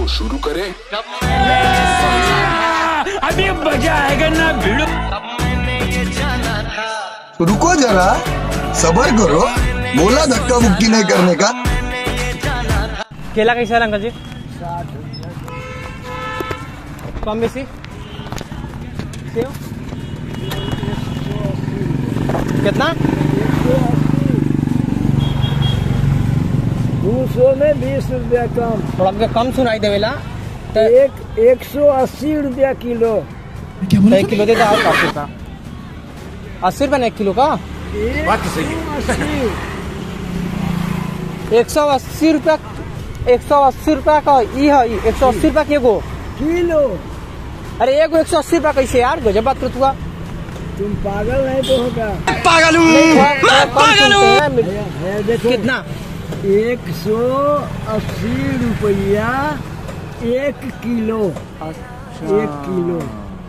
तो शुरू करें। अभी मजा आएगा ना भिड़ो। रुको जरा, सबर करो, बोला धक्का मुक्की नहीं करने का। केला कैसा है अंकल जी? 60। कम बेसी सेव कितना? 200 में 20 रुपया कम। थोड़ा मुझे कम सुनाई देवेला। 180 रुपया किलो। 1 किलो दे दो और काफी का 80 रुपया 1 किलो का। बात तो सही है। 180 रुपया 180 रुपया का ई है 180 रुपया के गो किलो। अरे एगो 180 रुपया कैसे यार? गजब बात कर तुआ। तुम पागल नहीं तो होगा। पागल हूँ, मैं पागल हूँ। कितना? 180 रुपया 1 किलो। 1 किलो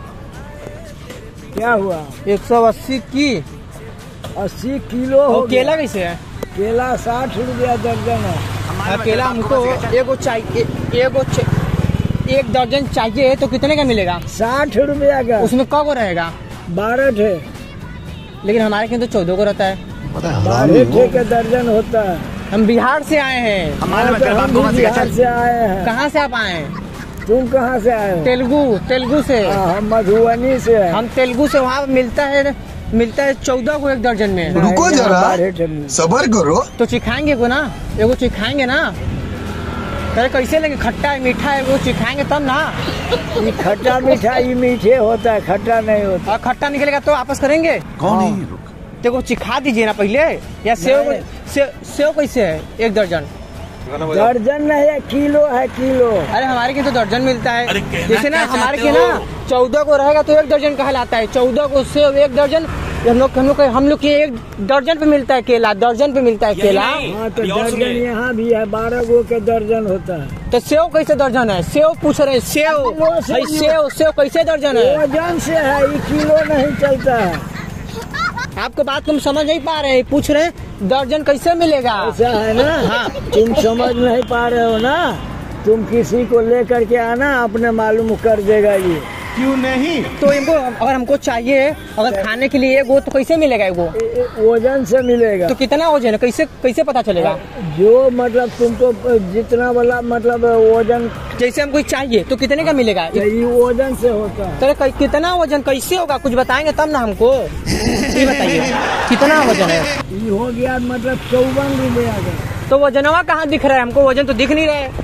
क्या हुआ? 180 की 80 किलो हो गया। केला कैसे है? केला 60 रुपया दर्जन है। केला हमको एगो चाहिए, एक दर्जन चाहिए तो कितने का मिलेगा? 60 रुपया का। उसमें कब को रहेगा? 12 ठे। लेकिन हमारे यहाँ तो 14 को रहता है। 12 ठे का दर्जन होता है। हम बिहार से आए हैं। हम बिहार से आए हैं। कहाँ से आप आए हैं? तुम कहाँ से आए हो? तेलुगु से। हम मधुबनी से हैं। हम तेलुगु से। वहाँ मिलता है 14 को एक दर्जन में। रुको जरा, सबर करो। तो चिखाएंगे को ना, एगो चिखाएंगे ना। अरे कैसे लेंगे? खट्टा है मीठा है, वो चिखाएंगे तब ना। ये खट्टा मीठा ये मीठे होता है, खट्टा नहीं होता। और खट्टा निकलेगा तो वापस करेंगे। कौन है? देखो चिखा दीजिए ना पहले। या सेव कैसे है 1 दर्जन? दर्जन नहीं है, किलो है, किलो। अरे हमारे के तो दर्जन मिलता है। अरे कहना जैसे ना क्या हमारे के चाहते ना हो? 14 को रहेगा तो 1 दर्जन कहलाता है। 14 को सेव 1 दर्जन। हम लोग के 1 दर्जन पे मिलता है केला। दर्जन पे मिलता है केला। हाँ तो दर्जन यहाँ भी है, 12 गो के दर्जन होता है। तो सेव कैसे दर्जन है? सेव पूछ रहे हैं। सेव कैसे दर्जन है? वजन से है, ये किलो नहीं चलता है। आपको बात तुम समझ नहीं पा रहे हैं। पूछ रहे हैं दर्जन कैसे मिलेगा? ऐसा है ना। हाँ। तुम समझ नहीं पा रहे हो ना। तुम किसी को लेकर के आना, अपने मालूम कर देगा ये। क्यों नहीं? तो इनको अगर हमको चाहिए, अगर खाने के लिए एगो तो कैसे मिलेगा? एगो वजन से मिलेगा। तो कितना वजन है? कैसे पता चलेगा? जो मतलब तुमको जितना वाला मतलब वजन, जैसे हमको चाहिए तो कितने का मिलेगा? ये वजन से होता है। तो कितना वजन कैसे होगा? कुछ बताएंगे तब ना हमको। ये बताइए कितना वजन है? ये हो गया मतलब 54 रुपया का। तो वजनवा कहाँ दिख रहा है? हमको वजन तो दिख नहीं रहा है।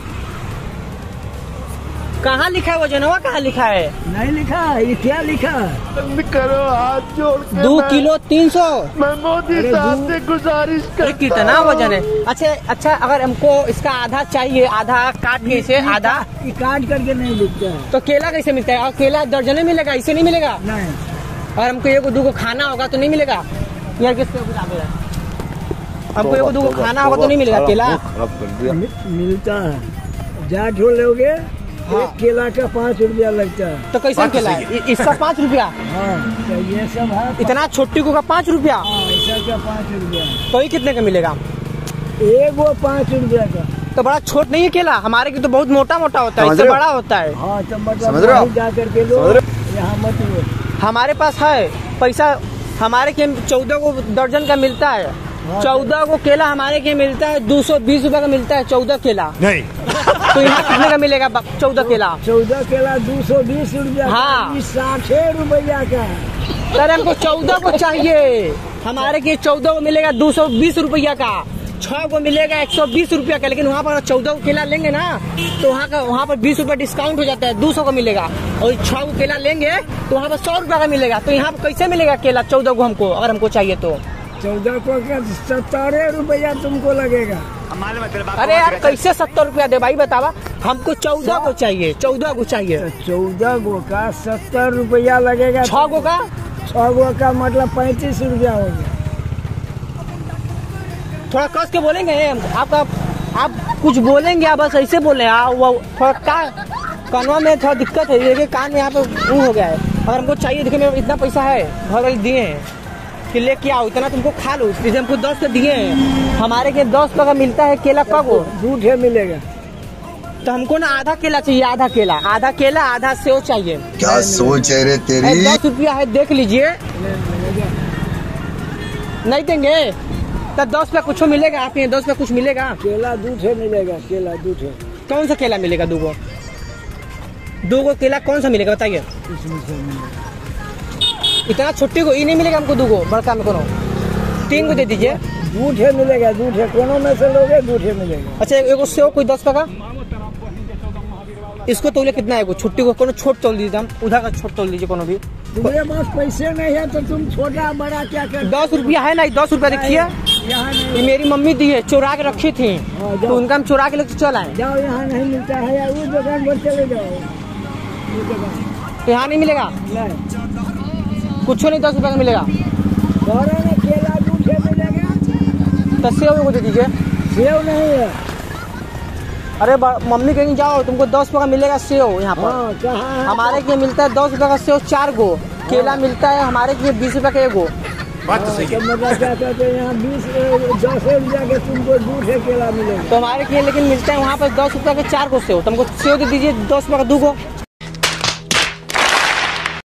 कहाँ लिखा है वजनवा? कहाँ लिखा है? नहीं लिखा है। ये क्या लिखा है? करो हाथ जोड़ के। 2 किलो 300। मैं मोदी साहब से गुजारिश कर। कितना वजन है? अच्छा अगर हमको इसका आधा चाहिए, आधा काट के इसे आधा ये काट करके नहीं लिखता है। तो केला कैसे मिलता है? और केला दर्जन में मिलेगा, इसे नहीं मिलेगा। नहीं। और हमको 1-2 खाना होगा तो नहीं मिलेगा। यार किससे हमको 1-2 खाना होगा तो नहीं मिलेगा केला? मिलता है। जाट हो लोगे। हाँ। एक केला का 5 रुपया लगता है। तो कैसे केला है? इसका 5 रुपया। हाँ तो ये सब है। इतना छोटी को का 5 रुपया। ऐसा का 5 रुपया। तो ये कितने का मिलेगा? एगो 5 रुपया का। तो बड़ा छोट नहीं है केला? हमारे की तो बहुत मोटा होता है, इससे बड़ा होता है। हाँ तो मतलब जा करके लो, यहाँ मत लो। हमारे पास है पैसा। हमारे के 14 को दर्जन का मिलता है। 14 को केला हमारे के मिलता है 220 रुपया का मिलता है 14 केला। नहीं। तो यहाँ कितने का मिलेगा 14 केला? 14 केला 220 रुपया। हाँ। 60 रुपया का। सर हमको 14 को चाहिए। हमारे के 14 को मिलेगा 220 रुपया का। 6 को मिलेगा 120 रुपया का। लेकिन वहाँ पर 14 को केला लेंगे ना तो वहाँ पर 20 रुपया डिस्काउंट हो जाता है, 200 को मिलेगा। और 6 को केला लेंगे तो वहाँ पर 100 रुपया का मिलेगा। तो यहाँ पर कैसे मिलेगा केला 14 को हमको, अगर हमको चाहिए तो? 14 को 70 रुपया तुमको लगेगा। अरे यार कैसे 70 रुपया दे भाई बतावा? हमको 14 को चाहिए। 14 को चाहिए। 14 गो का 70 रुपया लगेगा। 6 गो का? 6 गो का मतलब 35 रुपया हो गया। थोड़ा कस के बोलेंगे आप कुछ बोलेंगे? आप बस ऐसे बोले। वो थोड़ा कानवा में थोड़ा दिक्कत है। देखिए कान में यहाँ पे वो हो गया है। अगर हमको चाहिए, देखिए मेरे इतना पैसा है, घर वाले दिए हैं कि लेके आओ, इतना तुमको खा लो। इसलिए हमको 10 के दिए हैं। हमारे के 10 का मिलता है केला। कब? 2 ठे मिलेगा। तो हमको ना आधा केला चाहिए, आधा केला, आधा सेव चाहिए। क्या सोच है रे तेरी? 10 रुपया है, देख लीजिए। नहीं देंगे तो 10 रुपया कुछ मिलेगा? आप यहाँ 10 रुपया कुछ मिलेगा? केला दूठे मिलेगा, केला दूठे। कौन सा केला मिलेगा? दो गो केला कौन सा मिलेगा बताइए? इतना छोटे को ये नहीं मिलेगा हमको, 2 गो बड़का में कोनो 3 को दे दीजिए। दूठे मिलेगा, दूठे कोनो में से लोगे दूठे मिलेगा। अच्छा एगो सेव कोई 10 रुपया का, इसको तोले कितना है? छुट्टी को कोनो छोट तोल दीजिए, हम उधर का छोट तोल दीजिए कोनो भी। तुम्हारे पास पैसे नहीं है तो तुम छोटा बड़ा क्या कर? 10 रुपया है ना, 10 रुपया देखिए, ये मेरी मम्मी दी है, चुरा के रखी थी, तो उनका हम चुरा के लेकर चल आए। जाओ, यहाँ नहीं मिलता है, या उस दुकान पर चले जाओ। यहाँ नहीं मिलेगा नहीं, कुछ नहीं, 10 रुपया का मिलेगा। केला दूठे मिलेगा। तो सेव को दे दीजिए। सेव नहीं है। अरे मम्मी कहीं जाओ, तुमको 10 रुपया का मिलेगा सेव यहाँ पर। कहाँ? हमारे के मिलता है 10 रुपया का सेव 4 गो, केला मिलता है हमारे के 20 रुपया का 1 गो। बात तो सही है। मतलब क्या कहते हैं, यहाँ 10 रुपया के तुमको दूठे केला मिलेगा। तो हमारे के लेकिन मिलता है वहाँ पर 10 रुपया के 4 गो सेव, तुमको सेव दे दीजिए 10 रुपया का 2 गो।